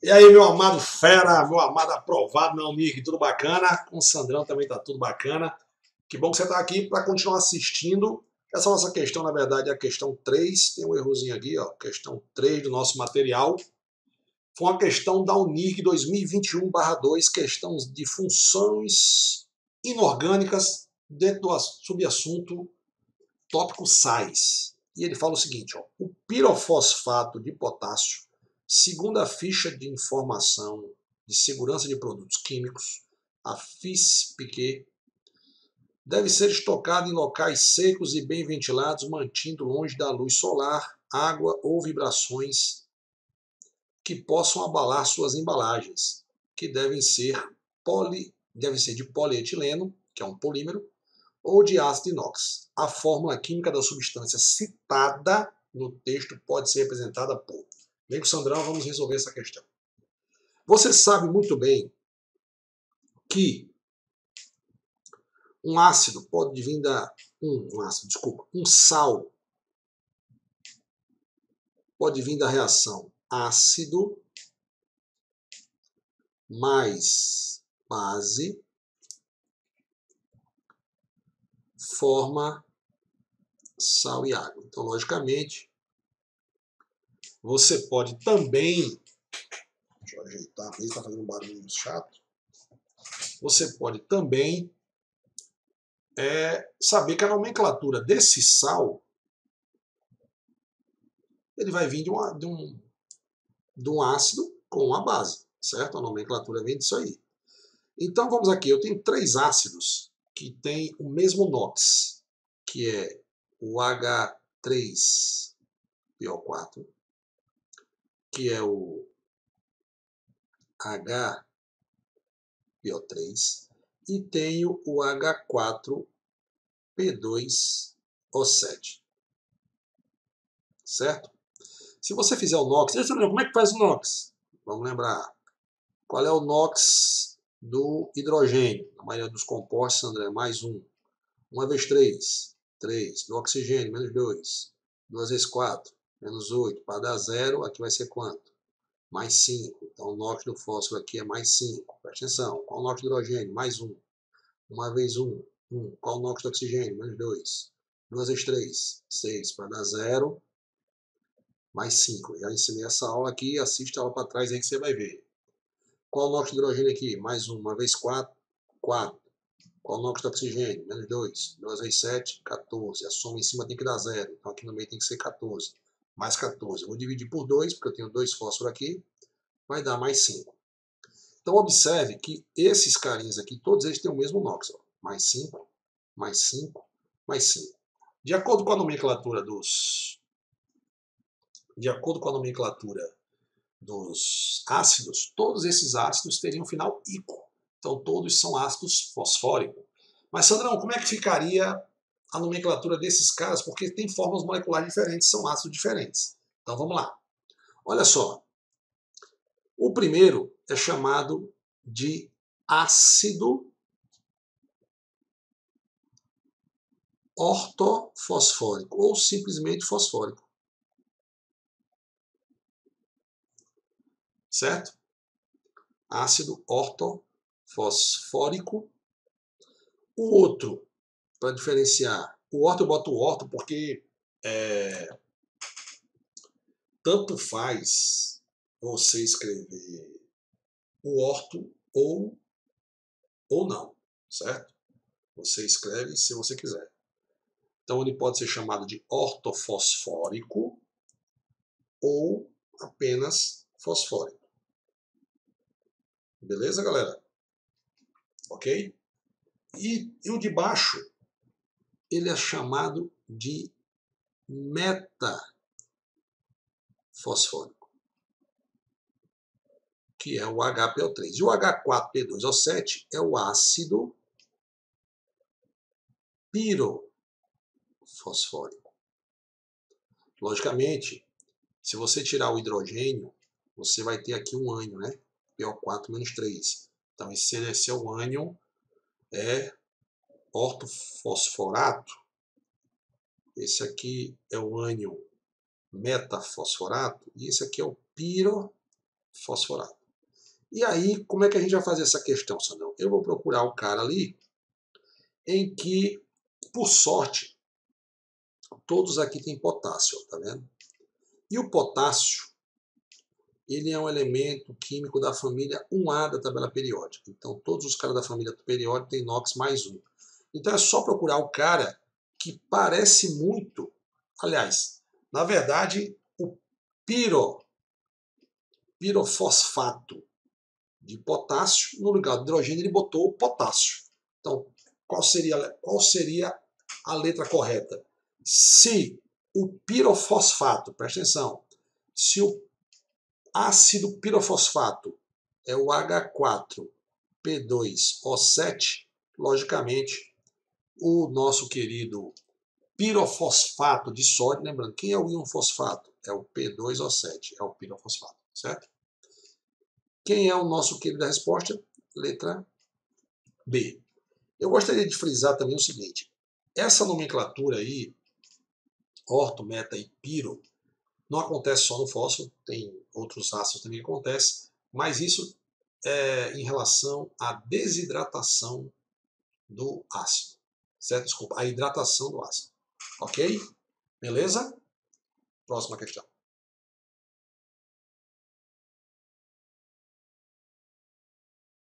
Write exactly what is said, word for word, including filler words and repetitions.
E aí, meu amado fera, meu amado aprovado, meu amigo, tudo bacana? Com o Sandrão também tá tudo bacana. Que bom que você está aqui para continuar assistindo. Essa nossa questão, na verdade, é a questão três. Tem um errozinho aqui, ó. Questão três do nosso material. Foi uma questão da UNIRG dois mil e vinte e um barra dois, questão de funções inorgânicas dentro do subassunto tópico sais. E ele fala o seguinte, ó, o pirofosfato de potássio, segundo a ficha de informação de segurança de produtos químicos, a F I S P Q, deve ser estocado em locais secos e bem ventilados, mantendo longe da luz solar, água ou vibrações que possam abalar suas embalagens, que devem ser, poli, devem ser de polietileno, que é um polímero, ou de ácido inox. A fórmula química da substância citada no texto pode ser representada por... Vem com o Sandrão, vamos resolver essa questão. Você sabe muito bem que um ácido pode vir da... Um, um ácido, desculpa, um sal pode vir da reação ácido mais base forma sal e água. Então, logicamente, você pode também... Deixa eu ajeitar, ele está fazendo um barulho chato. Você pode também é, saber que a nomenclatura desse sal ele vai vir de, uma, de, um, de um ácido com uma base, certo? A nomenclatura vem disso aí. Então vamos aqui, eu tenho três ácidos que têm o mesmo NOx, que é o H três P O quatro, que é o H P O três, e tenho o H quatro P dois O sete. Certo? Se você fizer o NOx, como é que faz o NOx? Vamos lembrar. Qual é o NOx do hidrogênio? Na maioria dos compostos, André, mais um. Uma vezes três, três. Do oxigênio, menos dois. Duas vezes quatro, menos oito. Para dar zero, aqui vai ser quanto? Mais cinco. Então o NOx do fósforo aqui é mais cinco. Presta atenção. Qual o NOx do hidrogênio? Mais um. Uma vez um, um. Qual o NOx do oxigênio? Menos dois. Duas vezes três, seis. Para dar zero, mais cinco. Já ensinei essa aula aqui, assiste a aula para trás aí que você vai ver. Qual o NOx de hidrogênio aqui? Mais um. Uma vez quatro, quatro. Qual o NOx de oxigênio? Menos dois. duas vezes sete, quatorze. A soma em cima tem que dar zero. Então aqui no meio tem que ser quatorze. Mais quatorze. Eu vou dividir por dois, porque eu tenho dois fósforos aqui. Vai dar mais cinco. Então observe que esses carinhas aqui, todos eles têm o mesmo NOx. Ó. Mais cinco, mais cinco, mais cinco. De acordo com a nomenclatura dos... De acordo com a nomenclatura dos ácidos, todos esses ácidos teriam um final ico. Então todos são ácidos fosfóricos. Mas, Sandrão, como é que ficaria a nomenclatura desses caras? Porque tem formas moleculares diferentes, são ácidos diferentes. Então vamos lá. Olha só. O primeiro é chamado de ácido ortofosfórico, ou simplesmente fosfórico. Certo? Ácido ortofosfórico. O outro, para diferenciar, o orto eu boto o orto porque é, tanto faz você escrever o orto ou, ou não, certo? Você escreve se você quiser. Então ele pode ser chamado de ortofosfórico ou apenas fosfórico. Beleza, galera? Ok? E, e o de baixo, ele é chamado de metafosfórico, que é o H P O três. E o H quatro P dois O sete é o ácido pirofosfórico. Logicamente, se você tirar o hidrogênio, você vai ter aqui um ânion, né? P O quatro menos três. Então, esse, esse é o ânion, é ortofosforato. Esse aqui é o ânion metafosforato. E esse aqui é o pirofosforato. fosforato. E aí, como é que a gente vai fazer essa questão, Sandrão? Eu vou procurar o cara ali em que, por sorte, todos aqui têm potássio, tá vendo? E o potássio, ele é um elemento químico da família um A da tabela periódica. Então, todos os caras da família periódica têm NOx mais um. Então, é só procurar o cara que parece muito, aliás, na verdade, o piro, pirofosfato de potássio, no lugar do hidrogênio, ele botou o potássio. Então, qual seria, qual seria a letra correta? Se o pirofosfato, presta atenção, se o ácido pirofosfato é o H quatro P dois O sete, logicamente, o nosso querido pirofosfato de sódio, lembrando, quem é o íon fosfato? É o P dois O sete, é o pirofosfato, certo? Quem é o nosso querido da resposta? Letra B. Eu gostaria de frisar também o seguinte, essa nomenclatura aí, orto, meta e piro, não acontece só no fósforo, tem outros ácidos também que acontece, mas isso é em relação à desidratação do ácido, certo? Desculpa, a hidratação do ácido, ok? Beleza? Próxima questão.